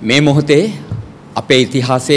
මේ මොහොතේ අපේ ඉතිහාසයේ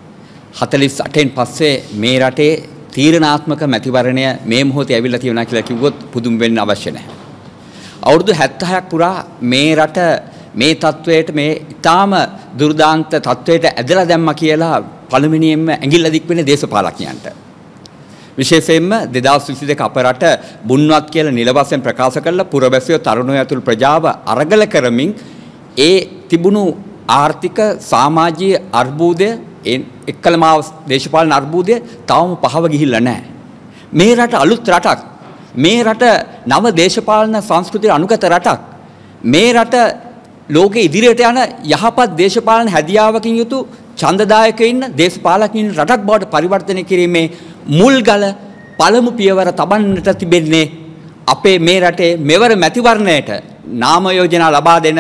48න් පස්සේ මේ රටේ තීරණාත්මක මැතිවරණය මේ මොහොතේ ඇවිල්ලා තියෙනවා කියලා කිව්වොත් පුදුම වෙන්න අවශ්‍ය නැහැ. අවුරුදු 76ක් පුරා මේ රට මේ තත්වයට මේ ඊටාම දුර්දාන්ත තත්වයට ඇදලා දැම්මා කියලා පළවෙනියෙන්ම ඇඟිල්ල දික් වෙන්නේ දේශපාලඥයන්ට. විශේෂයෙන්ම 2022 අප රට බුන්වත් කියලා නිල වශයෙන් ප්‍රකාශ කළ පුරවැසියෝ තරුණයෝ ඇතුළු ප්‍රජාව අරගල කරමින් ඒ තිබුණු ආර්ථික සමාජීය අර්බුදය එක්කලම දේශපාලන අර්බුදය තවම පහව ගිහිල්ලා නැහැ. මේ රට අලුත් රටක්. මේ රට නව දේශපාලන සංස්කෘතිය අනුගත රටක්. මේ රට ලෝකෙ ඉදිරියට යන යහපත් දේශපාලන හැදියාවකින් යුතු ඡන්දදායක ඉන්න දේශපාලකින් රටක් බවට පරිවර්තනය කිරීමේ මුල්ගල පළමු පියවර තබන්නට තිබෙන්නේ අපේ මේ රටේ මෙවර මැතිවරණයට නාම යෝජනා ලබා දෙන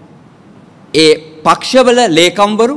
ඒ පක්ෂවල ලේකම්වරු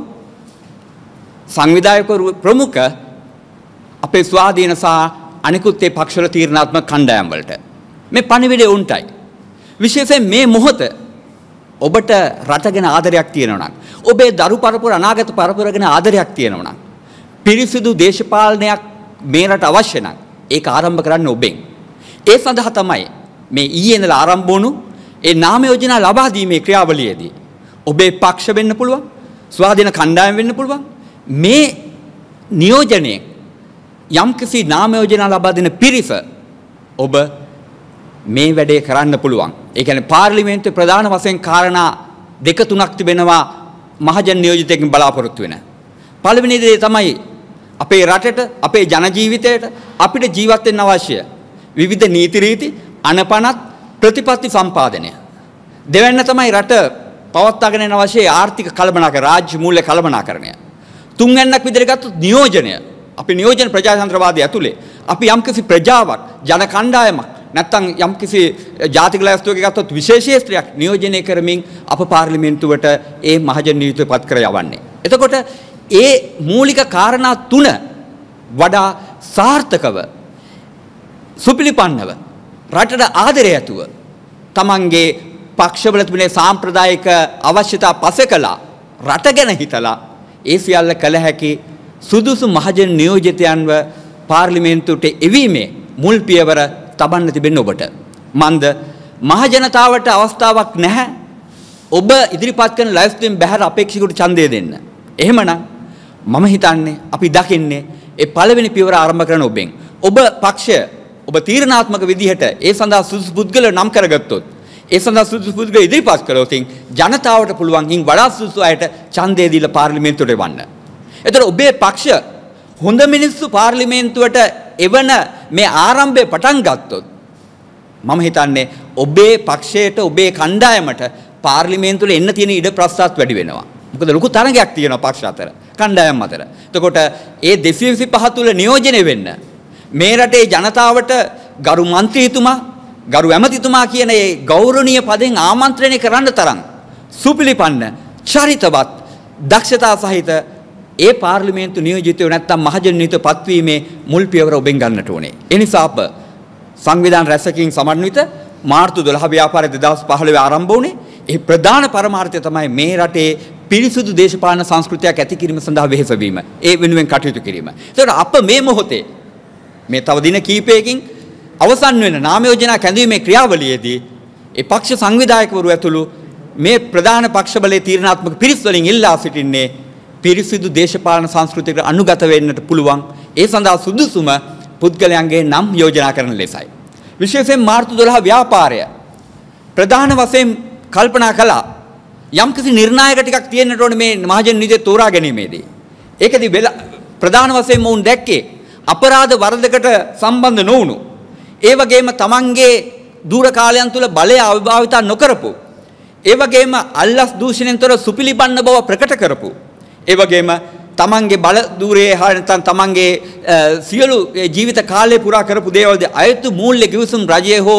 සංවිධායකවරු ප්‍රමුඛ අපේ ස්වාධීන සහ අනිකුත් ඒ පක්ෂවල තීරණාත්මක කණ්ඩායම් වලට මේ පණිවිඩය උන්ටයි. විශේෂයෙන් මේ මොහොත ඔබට රට ගැන ආදරයක් තියෙනවා නම් ඔබේ දරු පරපුර අනාගත පරපුර ගැන ආදරයක් තියෙනවා නම් පිරිසිදු දේශපාලනයක් මේ රට අවශ්‍ය නම් ඒක ආරම්භ කරන්න ඔබෙන්. ඒ සඳහා තමයි මේ ඊයේ ඉඳලා ආරම්භ වුණු ඒ නාම යෝජනා ලබා දීමේ ක්‍රියාවලියේදී ඔබේ පක්ෂ වෙන්න පුළුවන්, ස්වාධීන කණ්ඩායම් වෙන්න පුළුවන්. මේ නියෝජනයේ යම්කිසි නාම යෝජනා ලබා දෙන පිරිස ඔබ මේ වැඩේ කරන්න පුළුවන්. ඒ කියන්නේ පාර්ලිමේන්තුවේ ප්‍රධාන වශයෙන් කාරණා දෙක තුනක් තිබෙනවා මහජන නියෝජිතයෙක්ගෙන් බලාපොරොත්තු වෙන. පළවෙනි දේ තමයි අපේ රටට, අපේ ජන ජීවිතයට අපිට ජීවත් වෙන්න අවශ්‍ය විවිධ නීති රීති, අනපනත්, ප්‍රතිපත්ති සම්පාදනය. දෙවැන්න තමයි රට පවත්වාගෙන යන අවශ්‍ය ආර්ථික කළමනාකරණය, රාජ්‍ය මූල්‍ය කළමනාකරණය. තුන්වැන්නක් විදිහට ගත්තොත් නියෝජනය. අපි නියෝජන ප්‍රජාතන්ත්‍රවාදය ඇතුලේ අපි යම්කිසි ප්‍රජාවක්, ජන කණ්ඩායමක් නැත්නම් යම්කිසි ජාතික ලැයිස්තුවක ගත්තොත් විශේෂීස්ත්‍රයක් නියෝජනය කරමින් අප පාර්ලිමේන්තුවට ඒ මහජන නීතිය පත් කර යවන්නේ. එතකොට ඒ මූලික කාරණා තුන වඩා සාර්ථකව සුපිලිපන්නව රටට ආදරය ඇතුව තමන්ගේ පක්ෂවල තිබෙන සාම්ප්‍රදායික අවශ්‍යතා පසෙකලා රට ගැන හිතලා ඒ සියල්ල කළ හැකි සුදුසු මහජන නියෝජිතයන්ව පාර්ලිමේන්තුවට එවීමේ මුල් පියවර තබන්න තිබෙන්නේ ඔබට. මන්ද මහජනතාවට අවස්ථාවක් නැහැ ඔබ ඉදිරිපත් කරන ලයිස්තුවෙන් බැහැර අපේක්ෂකවට ඡන්දය දෙන්න. එහෙමනම් මම හිතන්නේ අපි දකින්නේ ඒ පළවෙනි පියවර ආරම්භ කරන ඔබෙන්. ඔබ පක්ෂය ඔබ තීරණාත්මක විදිහට ඒ සඳහා සුදුසු පුද්ගලයෝ නම් කරගත්තොත්, ඒ සඳහා සුදුසු පුද්ගලයෝ ඉදිරිපත් කළොත් ජනතාවට පුළුවන් හින් වඩා සුදුසු අයට ඡන්දය දීලා පාර්ලිමේන්තුවට එවන්න. එතකොට ඔබේ පක්ෂ හොඳ මිනිස්සු පාර්ලිමේන්තුවට එවන මේ ආරම්භය පටන් ගත්තොත් මම හිතන්නේ ඔබේ පක්ෂයට, ඔබේ කණ්ඩායමට පාර්ලිමේන්තුවේ එන්න තියෙන ඉඩ ප්‍රස්තාත් වැඩි වෙනවා. මොකද ලොකු තරගයක් තියෙනවා පක්ෂ අතර, කණ්ඩායම් අතර. එතකොට ඒ 225 තුල නියෝජනය වෙන්න මේ රටේ ජනතාවට ගරු මන්ත්‍රීතුමා, ගරු ඇමතිතුමා කියන ඒ ගෞරවනීය පදෙන් ආමන්ත්‍රණය කරන්න තරම් සුපිලිපන්න, චරිතවත්, දක්ෂතා සහිත ඒ පාර්ලිමේන්තු නියෝජිතයෝ නැත්තම් මහජන නීතිය පත්වීමේ මුල් පියවර ඔබෙන් ගන්නට ඕනේ. ඒ නිසා අප සංවිධාන රැසකින් සමන්විත මාර්තු 12 ව්‍යාපාරය 2015 ආරම්භ වුණේ. ඒ ප්‍රධාන පරමාර්ථය තමයි මේ රටේ පිරිසුදු දේශපාලන සංස්කෘතියක් ඇති කිරීම සඳහා වෙහෙස වීම. ඒ වෙනුවෙන් කටයුතු කිරීම. ඒතකොට අප මේ මොහොතේ මේ තව දින කිහිපයකින් අවසන් වෙන නාම යෝජනා කැඳවීමේ ක්‍රියාවලියේදී ඒ පක්ෂ සංවිධායකවරු ඇතුළු මේ ප්‍රධාන පක්ෂ බලයේ තීරණාත්මක පිරිස් වලින් ඉල්ලා සිටින්නේ පිරිසිදු දේශපාලන සංස්කෘතියකට අනුගත වෙන්නට පුළුවන් ඒ සඳහා සුදුසුම පුද්ගලයන්ගේ නම් යෝජනා කරන ලෙසයි. විශේෂයෙන් මාර්තු 12 ව්‍යාපාරය ප්‍රධාන වශයෙන් කල්පනා කළා යම්කිසි නිර්ණායක ටිකක් තියෙන්නට ඕනේ මේ මහජන නීතිය තෝරා ගැනීමේදී. ඒකදී ප්‍රධාන වශයෙන් මොවුන් දැක්කේ අපරාධ වරදකට සම්බන්ධ නොවුණු, ඒ වගේම තමන්ගේ දූර කාලයන් තුල බලය අවිභාවිතා නොකරපු, ඒ වගේම අල්ලස් දූෂණයෙන් තොර සුපිලිපන්න බව ප්‍රකට කරපු, ඒ වගේම තමන්ගේ බල ධූරයේ හා නැත්නම් තමන්ගේ සියලු ජීවිත කාලය පුරා කරපු දේවල්ද අයතු මූල්‍ය කිවිසුම් රජයේ හෝ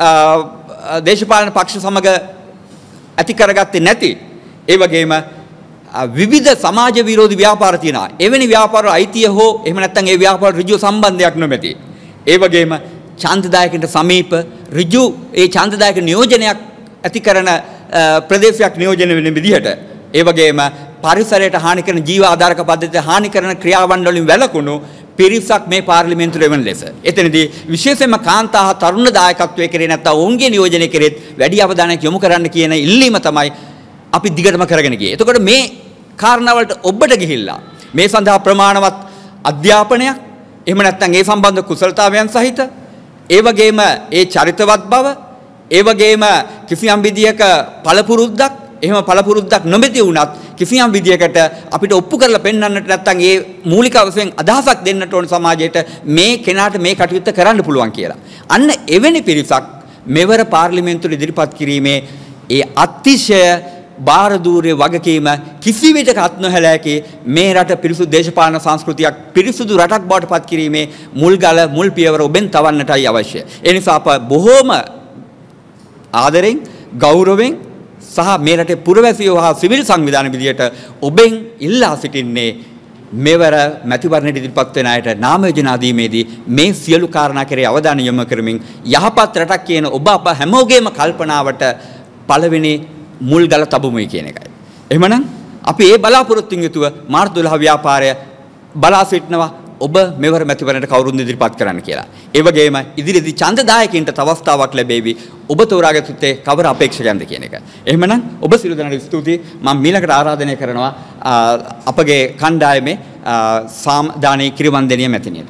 දේශපාලන පක්ෂ සමග ඇති කරගත්තේ නැති, ඒ වගේම විවිධ සමාජ විරෝධී ව්‍යාපාර තියෙනවා. එවැනි ව්‍යාපාර අයිතිය හෝ එහෙම නැත්නම් ඒ ව්‍යාපාර ඍජු සම්බන්ධයක් නොමැති. ඒ වගේම ඡන්දදායකන්ට සමීප ඍජු ඒ ඡන්දදායක නියෝජනයක් ඇති කරන ප්‍රදේශයක් නියෝජනය වෙන විදිහට, ඒ වගේම පරිසරයට හානි කරන ජීව ආධාරක පද්ධතියට හානි කරන ක්‍රියාවන් වලින් වැළකුණු පිරිසක් මේ පාර්ලිමේන්තුවේ වෙන ලෙස. එතනදී විශේෂයෙන්ම කාන්තා හා තරුණ දායකත්වයේ කරේ නැත්නම් ඔවුන්ගේ නියෝජනය කෙරෙත් වැඩි අවධානයක් යොමු කරන්න කියන ඉල්ලීම තමයි අපි දිගටම කරගෙන ගියේ. එතකොට මේ කාරණාවලට ඔබට ගිහිල්ලා මේ සඳහා ප්‍රමාණවත් අධ්‍යාපනයක් එහෙම නැත්නම් ඒ සම්බන්ධ කුසලතාවයන් සහිත ඒ වගේම ඒ චරිතවත් බව ඒ වගේම කිසියම් විදියක පළපුරුද්දක් එහෙම පළපුරුද්දක් නොමැති වුණත් කිසියම් විදියකට අපිට ඔප්පු කරලා පෙන්වන්නට නැත්නම් ඒ මූලික වශයෙන් අදහසක් දෙන්නට ඕන සමාජයට මේ කෙනාට මේ කටයුත්ත කරන්න පුළුවන් කියලා. අන්න එවැනි පිරිසක් මෙවර පාර්ලිමේන්තුවේ ඉදිරිපත් කිරීමේ ඒ අතිශය බාරදූරයේ වගකීම කිසිවිටකත් නොහැලෑකි මේ රට පිරිසුදු දේශපාලන සංස්කෘතියක් පිරිසුදු රටක් බවට පත් කිරීමේ මුල්ගල මුල් පියවර ඔබෙන් තවන්නටයි අවශ්‍ය. ඒ නිසා අප බොහෝම ආදරෙන් ගෞරවයෙන් සහ මේ රටේ පුරවැසියෝ හා සිවිල් සංවිධාන විදියට ඔබෙන් ඉල්ලා සිටින්නේ මෙවර මැතිවරණයට ඉදිරිපත් වෙන අයට නාම යෝජනා දීමේදී මේ සියලු කාරණා කෙරෙහි අවධානය යොමු කරමින් යහපත් රටක් කියන ඔබ අප හැමෝගේම කල්පනාවට පළවෙනි මුල් ගල තබමුයි කියන එකයි. එහෙමනම් අපි ඒ බලාපොරොත්තුන් යුතුව මාර්තු 12 ව්‍යාපාරය බලා සිටනවා ඔබ මෙවර මැතිවරණයට කවුරුන් ඉදිරිපත් කරන්න කියලා. ඒ වගේම ඉදිරියේදී ඡන්දදායකින්ට තවස්තාවක් ලැබෙවි. ඔබ තෝරාගත යුත්තේ කවර අපේක්ෂකයන්ද කියන එක. එහෙමනම් ඔබ සියලු දෙනාට ස්තුතියි. මම ඊළඟට ආරාධනය කරනවා අපගේ කණ්ඩායමේ සාමදානී කිරිවන්දනිය මැතිණියට.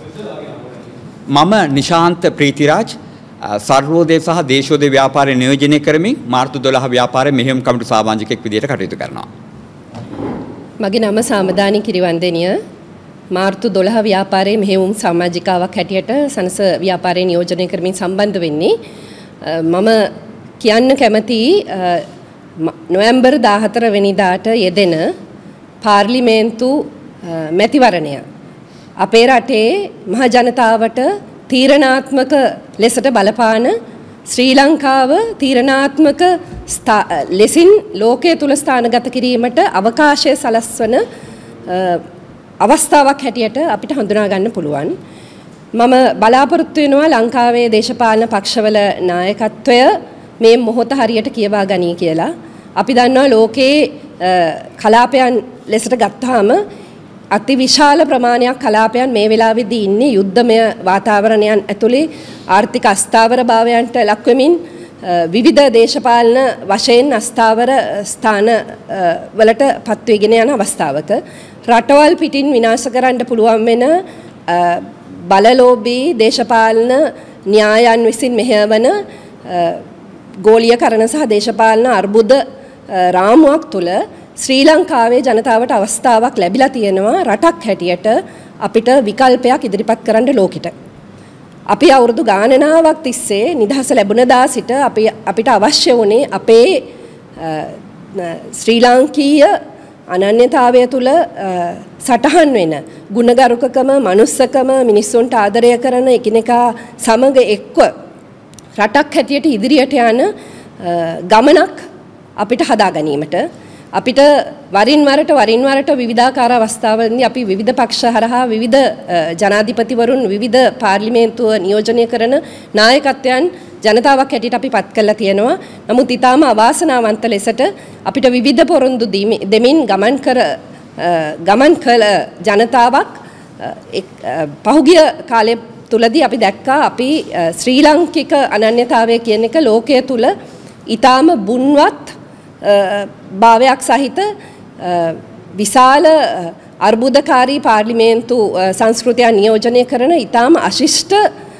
මම නිශාන්ත ප්‍රීතිරාජ් සර්වෝදය සහ දේශෝදය ව්‍යාපාරය නියෝජනය කරමින් මාර්තු 12 ව්‍යාපාරයේ මෙහෙයුම් කමිටු සාමාජිකයෙක් විදිහට කටයුතු කරනවා. මගේ නම සාමදානී කිරිවන්දනිය. මාර්තු 12 ව්‍යාපාරයේ මෙහෙයුම් සමාජිකාවක් හැටියට සනස ව්‍යාපාරයේ නියෝජනය කරමින් සම්බන්ධ වෙන්නේ. මම කියන්න කැමතියි නොවැම්බර් 14 වෙනිදාට යෙදෙන පාර්ලිමේන්තු මැතිවරණය අපේ රටේ මහ ජනතාවට තීරණාත්මක ලෙසට බලපාන ශ්‍රී ලංකාව තීරණාත්මක ලෙසින් ලෝකයේ තුල ස්ථානගත කිරීමට අවකාශය සලස්වන අවස්ථාවක් හැටියට අපිට හඳුනා ගන්න පුළුවන්. මම බලාපොරොත්තු වෙනවා ලංකාවේ දේශපාලන පක්ෂවල නායකත්වය මේ මොහොත හරියට කියවා ගනී කියලා. අපි දන්නවා ලෝකයේ කලාපයන් ලෙසට ගත්තාම අති විශාල ප්‍රමාණයක් කලාපයන් මේ වෙලාවේදී ඉන්නේ යුද්ධමය වාතාවරණයන් ඇතුලේ ආර්ථික අස්ථාවරභාවයන්ට ලක්වෙමින් විවිධ දේශපාලන වශයෙන් අස්ථාවර ස්ථාන වලට පත්වීගෙන යන අවස්ථාවක රටවල් පිටින් විනාශ කරන්න පුළුවන් වෙන බලලෝභී දේශපාලන න්‍යායන් විසින් මෙහෙයවන ගෝලීයකරණ සහ දේශපාලන අර්බුද රාමුවක් තුළ ශ්‍රී ලංකාවේ ජනතාවට අවස්ථාවක් ලැබිලා තියෙනවා රටක් හැටියට අපිට විකල්පයක් ඉදිරිපත් කරන්න ලෝකෙට. අපි අවුරුදු ගාණනාවක් තිස්සේ නිදහස ලැබුණදා සිට අපිට අවශ්‍ය වුණේ අපේ ශ්‍රී ලාංකීය අනන්‍යතාවය තුළ සටහන් වෙන ගුණගරුකකම මනුස්සකම මිනිස්සුන්ට ආදරය කරන එකිනෙකා සමග එක්ව රටක් හැටියට ඉදිරියට යන ගමනක් අපිට හදා ගැනීමට අපිට වරින් වරට විවිධාකාර අවස්ථාවලදී අපි විවිධ පක්ෂ හරහා විවිධ ජනාධිපතිවරුන් විවිධ පාර්ලිමේන්තුව නියෝජනය කරන නායකත්වයන් ජනතාවක් හැටියට අපි පත් කරලා තියෙනවා. නමුත් ඊටාම අවාසනාවන්ත ලෙසට අපිට විවිධ පොරොන්දු දෙමින් ගමන් කළ ජනතාවක් පහුගිය කාලය තුලදී අපි දැක්කා අපි ශ්‍රී ලාංකික අනන්‍යතාවය කියන එක ලෝකයේ තුල ඊටාම බුන්වත් භාවයක් සහිත විශාල අර්බුදකාරී පාර්ලිමේන්තු සංස්කෘතිය නියෝජනය කරන ඊටාම අශිෂ්ට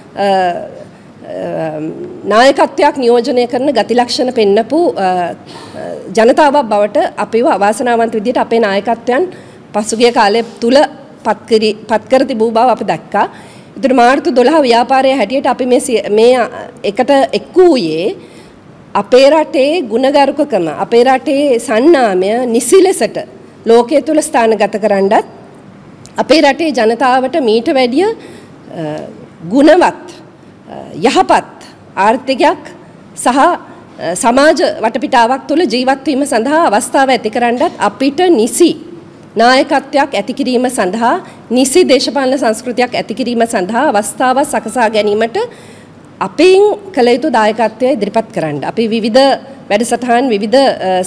නායකත්වයක් නියෝජනය කරන ගති ලක්ෂණ පෙන්නපු ජනතාවක් බවට අපිව අවාසනාවන්ත විදිහට අපේ නායකත්වයන් පසුගිය කාලය තුල පත් කර තිබූ බව අපි දැක්කා. ඒතර මාර්තු 12 ව්‍යාපාරයේ හැටියට අපි මේ එකට එක්වූයේ අපේ රටේ ගුණගරුකකම අපේ රටේ සන්නාමය නිසි ලෙසට ලෝකයේ තුල ස්ථානගත කරන්නත් අපේ රටේ ජනතාවට මීට වැඩිය ගුණවත් යහපත් ආර්ථිකයක් සහ සමාජ වටපිටාවක් තුළ ජීවත් වීම සඳහා අවස්ථාව ඇති කරන්නත් අපිට නිසි නායකත්වයක් ඇති කිරීම සඳහා නිසි දේශපාලන සංස්කෘතියක් ඇති කිරීම සඳහා අවස්ථාවක් සකසා ගැනීමට අපෙන් කළ යුතු දායකත්වය ඉදිරිපත් කරන්න. අපි විවිධ වැඩසටහන් විවිධ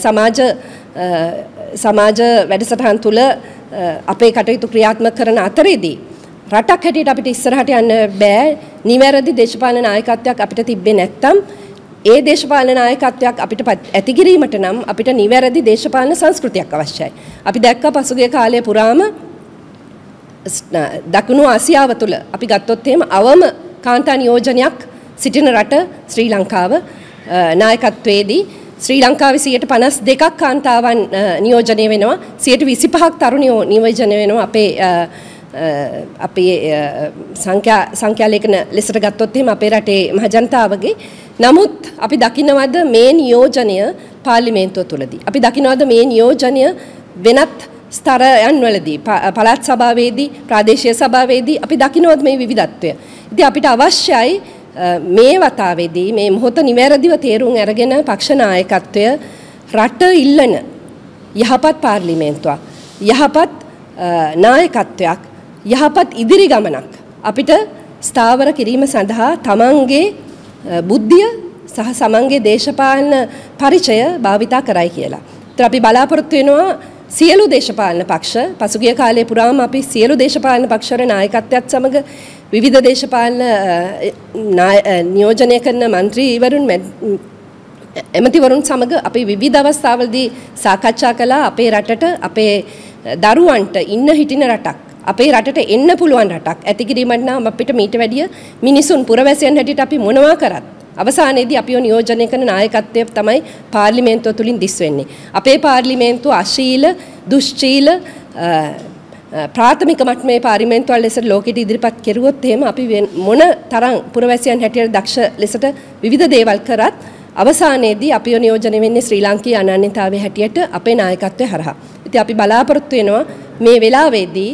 සමාජ වැඩසටහන් තුල අපේ කටයුතු ක්‍රියාත්මක කරන අතරේදී රටක් හැටියට අපිට ඉස්සරහට යන්න බෑ. නිවැරදි දේශපාලන නායකත්වයක් අපිට තිබ්බේ නැත්නම් ඒ දේශපාලන නායකත්වයක් අපිට ඇති කිරීමට නම් අපිට නිවැරදි දේශපාලන සංස්කෘතියක් අවශ්‍යයි. අපි දැක්ක පසුගිය කාලය පුරාම දකුණු ආසියාව තුළ අපි ගත්තොත් එහෙම අවම කාන්තා නියෝජනයක් සිටින රට ශ්‍රී ලංකාව. නායකත්වයේදී ශ්‍රී ලංකාවේ 52% කාන්තාවන් නියෝජනය වෙනවා. 25% තරුණියෝ නියෝජනය වෙනවා. අපේ සංඛ්‍යා ලේඛන ලෙසට ගත්තොත් එහෙම අපේ රටේ මහජනතාවගේ. නමුත් අපි දකින්නවද මේ නියෝජනය පාර්ලිමේන්තුව තුලදී? අපි දකින්නවද මේ නියෝජනය වෙනත් ස්තරයන් වලදී පළාත් සභාවේදී ප්‍රාදේශීය සභාවේදී අපි දකින්නවද මේ විවිධත්වය? ඉතින් අපිට අවශ්‍යයි මේ වතාවේදී මේ මොහොත නිවැරදිව තේරුම් අරගෙන පක්ෂ නායකත්වය රට ඉල්ලන යහපත් පාර්ලිමේන්තුවක් යහපත් නායකත්වයක් යහපත් ඉදිරි ගමනක් අපිට ස්ථාවර කිරීම සඳහා තමන්ගේ බුද්ධිය සහ සමන්ගේ දේශපාලන පරිචය භාවිතා කරයි කියලා. ඒත් අපි බලාපොරොත්තු වෙනවා සියලු දේශපාලන පක්ෂ පසුගිය කාලේ පුරාම අපි සියලු දේශපාලන පක්ෂවල නායකත්වයත් සමග විවිධ දේශපාලන නියෝජනය කරන മന്ത്രിවරුන් එමෙතිවරුන් සමග අපි විවිධ අවස්ථාවලදී සාකච්ඡා කළා අපේ රටට අපේ දරුවන්ට ඉන්න හිටින රටක් අපේ රටට එන්න පුළුවන් රටක් ඇති කිරීමට නම් අපිට මීට වැඩිය මිනිසුන් පුරවැසියන් හැටියට අපි මොනවා කරත් අවසානයේදී අපිව නියෝජනය කරන නායකත්වය තමයි පාර්ලිමේන්තුව තුලින් දිස් වෙන්නේ. අපේ පාර්ලිමේන්තුව අශීල, දුෂ්ශීල ප්‍රාථමික මට්ටමේ පාර්ලිමේන්තුවල් ලෙසට ලෝකෙට ඉදිරිපත් කෙරුවොත් එහෙම අපි මොන තරම් පුරවැසියන් හැටියට දක්ෂ ලෙසට විවිධ දේවල් කරත් අවසානයේදී අපිව නියෝජනය වෙන්නේ ශ්‍රී ලාංකීය අනන්‍යතාවයේ හැටියට අපේ නායකත්වය හරහා. ඉතින් අපි බලාපොරොත්තු වෙනවා මේ වෙලාවේදී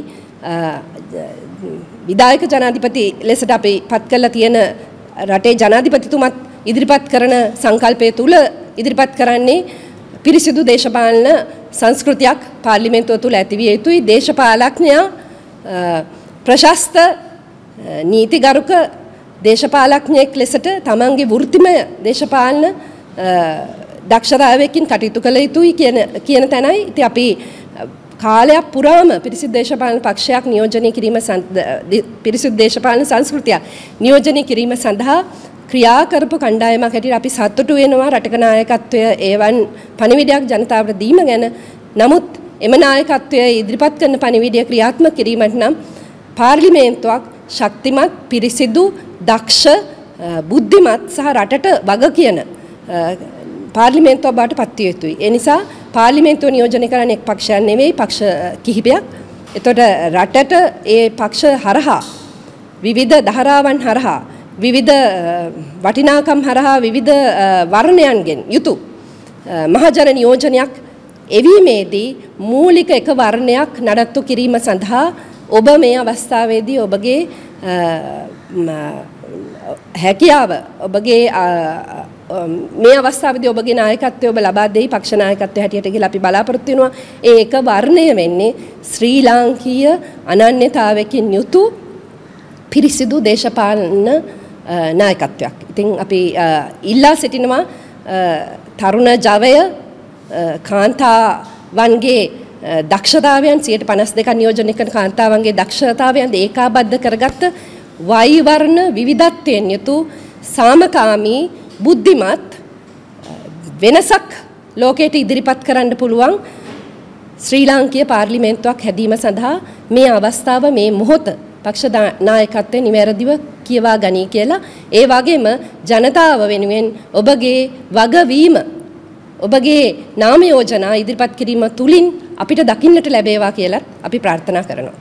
විධායක ජනාධිපති ලෙසට අපි පත් කරලා තියෙන රටේ ජනාධිපතිතුමත් ඉදිරිපත් කරන සංකල්පය තුල ඉදිරිපත් කරන්නේ පිරිසිදු දේශපාලන සංස්කෘතියක් පාර්ලිමේන්තුව තුල ඇතිවිය යුතුයි. දේශපාලඥයා ප්‍රශස්ත නීතිගරුක දේශපාලඥයෙක් ලෙසට තමන්ගේ වෘත්තිමය දේශපාලන දක්ෂතාවයකින් කටයුතු කළ යුතුයි කියන තැනයි. ඉතින් අපි කාලයක් පුරාම පිරිසිදු දේශපාලන පක්ෂයක් නියෝජනය කිරීම පිරිසිදු දේශපාලන සංස්කෘතිය නියෝජනය කිරීම සඳහා ක්‍රියා කරපු කණ්ඩායමක් හැටියට අපි සතුටු වෙනවා. රටක නායකත්වය ඒවන් පණිවිඩයක් ජනතාවට දීම ගැන. නමුත් එම නායකත්වය ඉදිරිපත් කරන පණිවිඩය ක්‍රියාත්මක කිරීමට නම් පාර්ලිමේන්තුවක් ශක්තිමත් පිරිසිදු දක්ෂ බුද්ධිමත් සහ රටට වග කියන පාර්ලිමේන්තුවක් බවට පත් විය යුතුයි. ඒ නිසා පාර්ලිමේන්තුව නියෝජනය කරන එක් පක්ෂයක් නෙවෙයි පක්ෂ කිහිපයක්. එතකොට රටට ඒ පක්ෂ හරහා විවිධ ධාරාවන් හරහා විවිධ වටිනාකම් හරහා විවිධ වර්ණයන්ගෙන් යුතු මහජන නියෝජනයක් එවීමේදී මූලික එක වර්ණයක් නඩත්තු කිරීම සඳහා ඔබ මේ අවස්ථාවේදී ඔබගේ හැකියාව ඔබගේ මේ අවස්ථාවේදී ඔබගේ නායකත්වය ඔබ ලබා දෙයි පක්ෂ නායකත්වය හැටියට කියලා අපි බලාපොරොත්තු වෙනවා. ඒක වර්ණය වෙන්නේ ශ්‍රී ලාංකීය අනන්‍යතාවයකින් යුතු පිරිසිදු දේශපාලන නායකත්වයක්. ඉතින් අපි ඉල්ලා සිටිනවා තරුණ ජවය කාන්තාවන්ගේ දක්ෂතාවයන් 52% නියෝජනය කරන කාන්තාවන්ගේ දක්ෂතාවයන් ඒකාබද්ධ කරගත්ත වෛවර්ණ විවිධත්වයෙන් යුතු සාමකාමී බුද්ධිමත් වෙනසක් ලෝකයට ඉදිරිපත් කරන්න පුළුවන් ශ්‍රී ලාංකීය පාර්ලිමේන්තුවක් හැදීම සඳහා මේ අවස්ථාව මේ මොහොත පක්ෂ නායකත්වයේ නිවැරදිව කියවා ගනී කියලා. ඒ වගේම ජනතාව වෙනුවෙන් ඔබගේ වගවීම ඔබගේ නාම යෝජනා ඉදිරිපත් කිරීම තුලින් අපිට දකින්නට ලැබේවා කියලා අපි ප්‍රාර්ථනා කරනවා.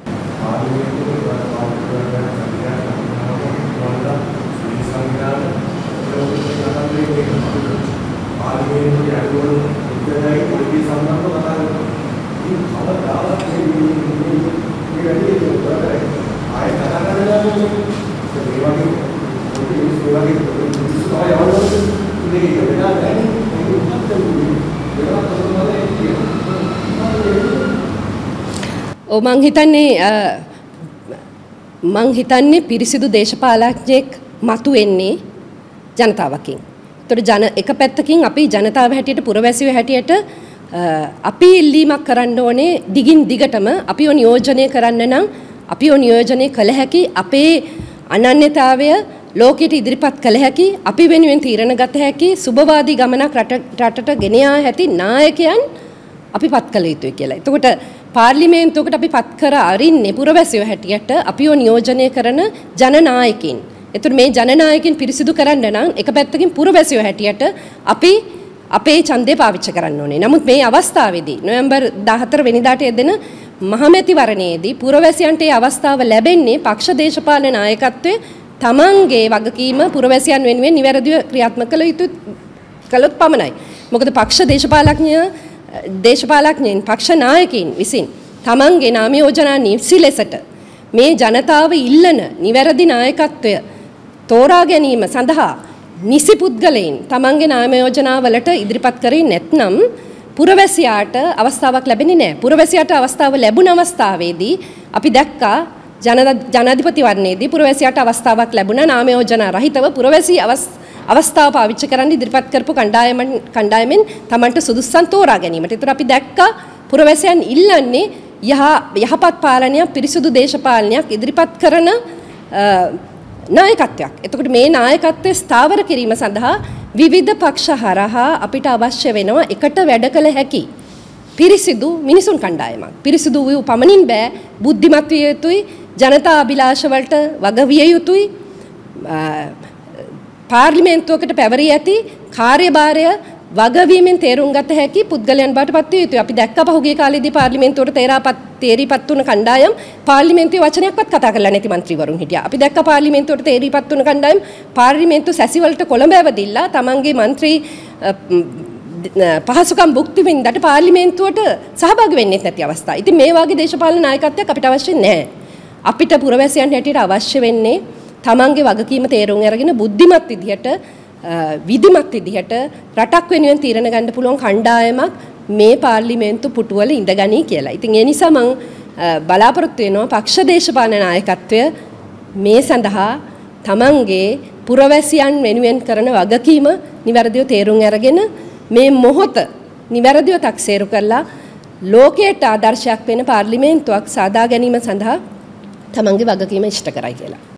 මං හිතන්නේ පිරිසිදු දේශපාලඥයෙක් මතු වෙන්නේ ජනතාවකින්. ඒතර එක පැත්තකින් අපි ජනතාව හැටියට පුරවැසියෝ හැටියට අපි ඉල්ලීමක් කරන්න ඕනේ දිගින් දිගටම අපිව නියෝජනය කරන්න නම් අපිව නියෝජනය කළ හැකි අපේ අනන්‍යතාවය ලෝකයට ඉදිරිපත් කළ හැකි අපි වෙනුවෙන් තීරණ ගත හැකි සුබවාදී ගමනක් රටට ගෙන යා හැකි නායකයන් අපි පත් කළ යුතුයි කියලා. එතකොට පාර්ලිමේන්තුවකට අපි පත් කර අරින්නේ පුරවැසියෝ හැටියට අපිව නියෝජනය කරන ජනනායකින්. එතකොට මේ ජනනායකින් පිරිසිදු කරන්න නම් එක පැත්තකින් පුරවැසියෝ හැටියට අපි අපේ ඡන්දය පාවිච්චි කරන්න ඕනේ. නමුත් මේ අවස්ථාවේදී නොවැම්බර් 14 වෙනිදාට යෙදෙන මහමැතිවරණයේදී පුරවැසියන්ට මේ අවස්ථාව ලැබෙන්නේ පක්ෂ දේශපාලන නායකත්වයේ තමන්ගේ වගකීම පුරවැසියන් වෙනුවෙන් නිවැරදිව ක්‍රියාත්මක කළ යුතු කළොත් පමණයි. මොකද පක්ෂ දේශපාලඥයින් පක්ෂ නායකයින් විසින් තමන්ගේ නාම යෝජනා නිසි ලෙසට මේ ජනතාව ඉල්ලන නිවැරදි නායකත්වය තෝරා ගැනීම සඳහා නිසි පුද්ගලයන් තමන්ගේ නාම යෝජනාවලට ඉදිරිපත් කරේ නැත්නම් පුරවැසියාට අවස්ථාවක් ලැබෙන්නේ නැහැ. පුරවැසියාට අවස්ථාව ලැබුණ අවස්ථාවේදී අපි දැක්කා ජනාධිපතිවරණයේදී පුරවැසියාට අවස්ථාවක් ලැබුණා නාම යෝජනා රහිතව පුරවැසි අවස්ථාව පාවිච්චි කරන් ඉදිරිපත් කරපු කණ්ඩායමෙන් තමන්ට සුදුස්සන් තෝරා ගැනීමට. ඒතර අපි දැක්කා පුරවැසියන් ඉල්ලන්නේ යහපත් පාලනයක් පිරිසුදු දේශපාලනයක් ඉදිරිපත් කරන නායකත්වයක්. එතකොට මේ නායකත්වය ස්ථාවර කිරීම සඳහා විවිධ පක්ෂ හරහා අපිට අවශ්‍ය වෙනවා එකට වැඩ කළ හැකි පිරිසිදු මිනිසුන් කණ්ඩායමක්. පිරිසිදු වූ පමණින් බෑ බුද්ධිමත් විය යුතුයි ජනතා අභිලාෂ වලට වග විය යුතුයි පාර්ලිමේන්තුවකට පැවරී ඇති කාර්යභාරය වගවීමෙන් තේරුම් ගත හැකි පුද්ගලයන් බවට පත් විය යුතුයි. අපි දැක්ක පහුගිය කාලේදී පාර්ලිමේන්තුවට තේරීපත් වුණ කණ්ඩායම් පාර්ලිමේන්තුවේ වචනයක්වත් කතා කරලා නැති മന്ത്രിවරුන් හිටියා. අපි දැක්ක පාර්ලිමේන්තුවට තේරීපත් වුණ කණ්ඩායම් පාර්ලිමේන්තු සැසිවලට කොළඹ ඇවිදිලා තමන්ගේ മന്ത്രി පහසුකම් භුක්ති විඳට පාර්ලිමේන්තුවට සහභාගී වෙන්නේ නැති අවස්ථා. ඉතින් මේ වගේ දේශපාලන නායකත්වයක් අපිට අවශ්‍ය නැහැ. අපිට පුරවැසියන් හැටියට අවශ්‍ය වෙන්නේ තමන්ගේ වගකීම තේරුම් අරගෙන බුද්ධිමත් විදිහට විධිමත් විදිහට රටක් වෙනුවෙන් තීරණ ගන්න පුළුවන් කණ්ඩායමක් මේ පාර්ලිමේන්තු පුටුවල ඉඳගනී කියලා. ඉතින් ඒ නිසා මම බලාපොරොත්තු වෙනවා පක්ෂ දේශපාලන නායකත්වය මේ සඳහා තමන්ගේ පුරවැසියන් වෙනුවෙන් කරන වගකීම නිවැරදිව තේරුම් අරගෙන මේ මොහොත නිවැරදිව තක්සේරු කරලා ලෝකයට ආදර්ශයක් වෙන පාර්ලිමේන්තුවක් සාදා ගැනීම සඳහා තමන්ගේ වගකීම ඉෂ්ට කරයි කියලා.